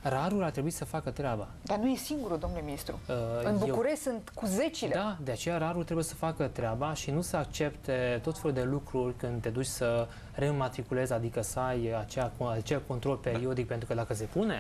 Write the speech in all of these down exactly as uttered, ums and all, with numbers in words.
RAR-ul ar trebui să facă treaba. Dar nu e singurul, domnule ministru. Uh, în București eu... sunt cu zecile. Da, de aceea RAR-ul trebuie să facă treaba și nu să accepte tot felul de lucruri când te duci să reînmatriculezi, adică să ai acea, acel control periodic, pentru că dacă se pune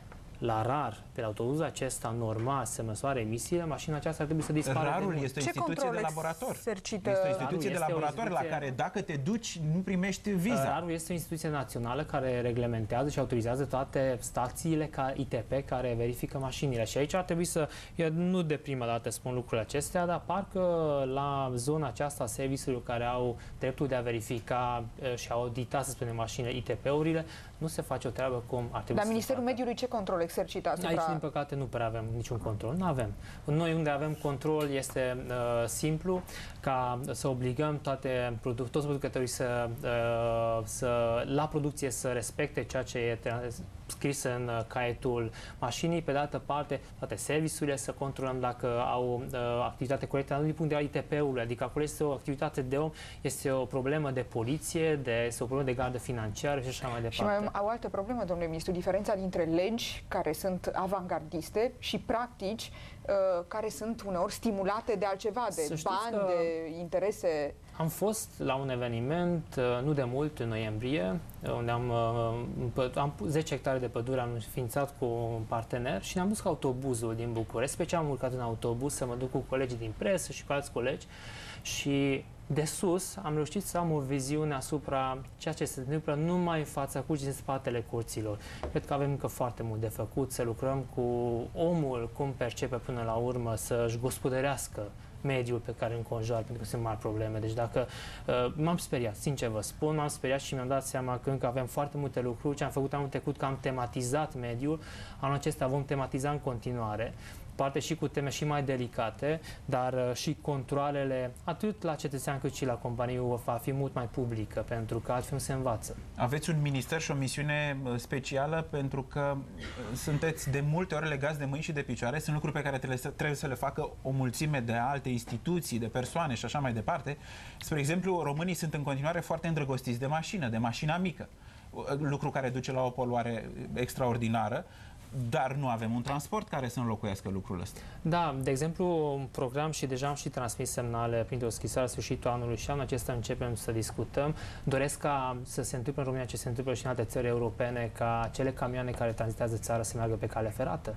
la RAR, pe autobuzul acesta normal, să măsoare emisiile, mașina aceasta ar trebui să dispară. RAR-ul este o instituție de laborator. Exercită... Este o instituție de laborator instituție... la care, dacă te duci, nu primești viza. RAR-ul este o instituție națională care reglementează și autorizează toate stațiile ca I T P care verifică mașinile. Și aici ar trebui să, eu nu de prima dată spun lucrurile acestea, dar parcă la zona aceasta serviciilor care au dreptul de a verifica și a audita, să spunem, mașinile, I T P-urile, nu se face o treabă cum ar trebui. Dar Ministerul Mediului ce control exercită asupra... Aici, din păcate, nu prea avem niciun control. Nu avem. Noi unde avem control este uh, simplu, ca să obligăm toate produ toți producătorii să, uh, să, la producție să respecte ceea ce e scris în uh, caietul mașinii. Pe de altă parte, toate serviciurile să controlăm dacă au uh, activitate corectă, nu din punct de vedere I T P-ului, adică acolo este o activitate de om, este o problemă de poliție, de, este o problemă de gardă financiară și așa mai departe. Și mai au altă problemă, domnule ministru, diferența dintre legi care sunt avangardiste și practici uh, care sunt uneori stimulate de altceva, de bani, de interese. Am fost la un eveniment, uh, nu de mult, în noiembrie, unde am, uh, am zece hectare de pădure, am înființat cu un partener și ne-am dus cu autobuzul din București. Special am urcat în autobuz să mă duc cu colegii din presă și cu alți colegi și de sus am reușit să am o viziune asupra ceea ce se întâmplă numai în fața curții, în spatele curților. Cred că avem încă foarte mult de făcut, să lucrăm cu omul, cum percepe până la urmă, să-și gospodărească mediul pe care îl înconjoară, pentru că sunt mari probleme. Deci dacă uh, m-am speriat, sincer vă spun, m-am speriat și mi-am dat seama că încă avem foarte multe lucruri. Ce am făcut anul trecut, că am tematizat mediul, anul acesta vom tematiza în continuare, poate și cu teme și mai delicate, dar uh, și controalele, atât la cetățean cât și la companie, va fi mult mai publică, pentru că altfel nu se învață. Aveți un minister și o misiune specială pentru că sunteți de multe ori legați de mâini și de picioare. Sunt lucruri pe care trebuie să le facă o mulțime de alte instituții, de persoane și așa mai departe. Spre exemplu, românii sunt în continuare foarte îndrăgostiți de mașină, de mașina mică, lucru care duce la o poluare extraordinară. Dar nu avem un transport care să înlocuiască lucrul ăsta. Da, de exemplu, un program și deja am și transmis semnale printr-o scrisoare la sfârșitul anului și anul acesta începem să discutăm. Doresc ca să se întâmple în România ce se întâmplă și în alte țări europene, ca acele camioane care tranzitează țara să meargă pe cale ferată.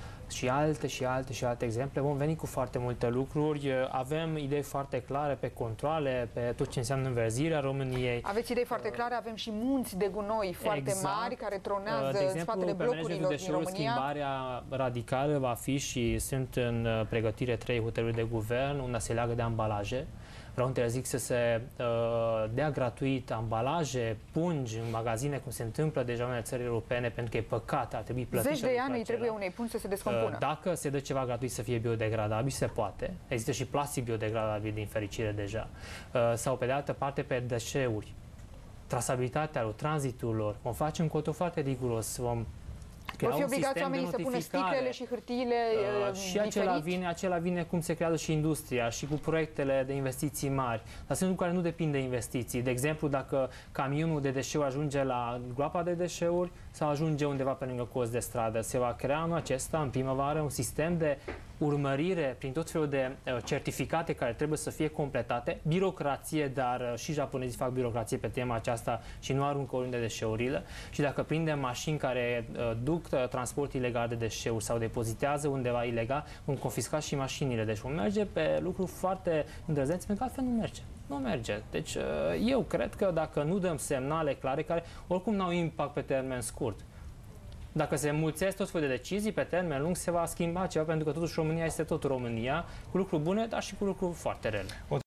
Și alte și alte și alte exemple. Vom veni cu foarte multe lucruri. Avem idei foarte clare pe controle, pe tot ce înseamnă înverzirea României. Aveți idei foarte clare, avem și munți de gunoi foarte exact. mari care tronează de exemplu, în spatele blocurilor din România. Schimbarea radicală va fi și sunt în pregătire trei hotărâri de guvern, una se leagă de ambalaje. Vreau să zic să se uh, dea gratuit ambalaje, pungi în magazine, cum se întâmplă deja în țări europene, pentru că e păcat, ar trebui plătit. Zeci de ani îi trebuie unei pungi să se descompună. Uh, dacă se dă ceva gratuit să fie biodegradabil, se poate. Există și plastic biodegradabil, din fericire, deja. Uh, sau, pe de altă parte, pe deșeuri. Trasabilitatea lor, tranzitul lor. Vom face un control foarte riguros. Vom Vor fi obligați oamenii să pună sticlele și hârtiile uh, și acela vine, acela vine cum se creează și industria și cu proiectele de investiții mari. Dar sunt lucruri care nu depind de investiții. De exemplu, dacă camionul de deșeuri ajunge la groapa de deșeuri sau ajunge undeva pe lângă cozi de stradă, se va crea anul acesta, în primăvară, un sistem de urmărire prin tot felul de uh, certificate care trebuie să fie completate, birocrație, dar uh, și japonezii fac birocrație pe tema aceasta și nu aruncă oriunde deșeurile. Și dacă prindem mașini care uh, duc uh, transport ilegal de deșeuri sau depozitează undeva ilegal, vom confisca și mașinile. Deci vom merge pe lucruri foarte îndrăznețe, pentru că altfel nu merge. Nu merge. Deci uh, eu cred că dacă nu dăm semnale clare, care oricum n-au impact pe termen scurt, dacă se mulțesc tot felul de decizii, pe termen lung se va schimba ceva, pentru că totuși România este tot România, cu lucruri bune, dar și cu lucruri foarte rele.